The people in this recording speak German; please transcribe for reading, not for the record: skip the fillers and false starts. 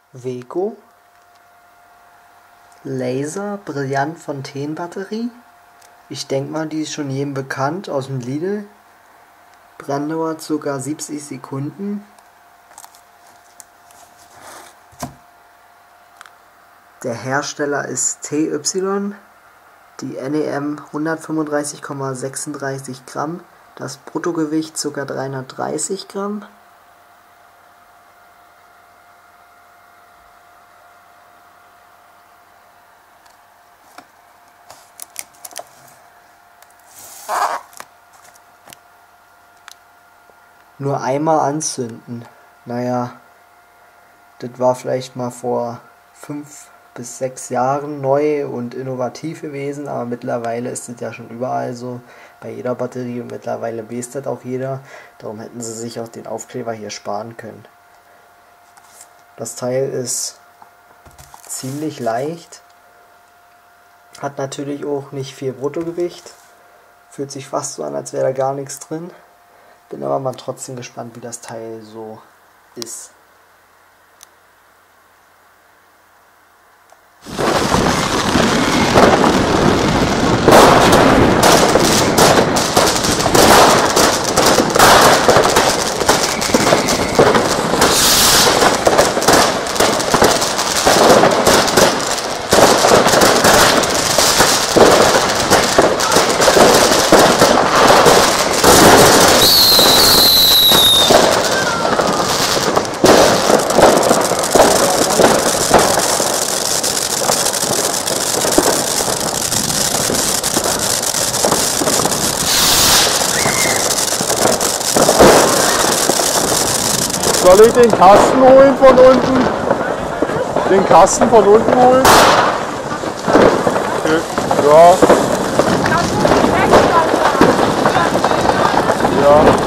Weco, Laser Brillant Fontaine Batterie. Ich denke mal, die ist schon jedem bekannt aus dem Lidl. Branddauer ca. 70 Sekunden. Der Hersteller ist TY. Die NEM 135,36 Gramm. Das Bruttogewicht ca. 330 Gramm. Nur einmal anzünden. Naja, das war vielleicht mal vor 5 bis 6 Jahren neu und innovativ gewesen, aber mittlerweile ist es ja schon überall so, bei jeder Batterie, und mittlerweile weiß das auch jeder. Darum hätten sie sich auch den Aufkleber hier sparen können. Das Teil ist ziemlich leicht, hat natürlich auch nicht viel Bruttogewicht, fühlt sich fast so an, als wäre da gar nichts drin. Bin aber mal trotzdem gespannt, wie das Teil so ist. Soll ich den Kasten holen von unten? Den Kasten von unten holen? Okay. Ja. Ja.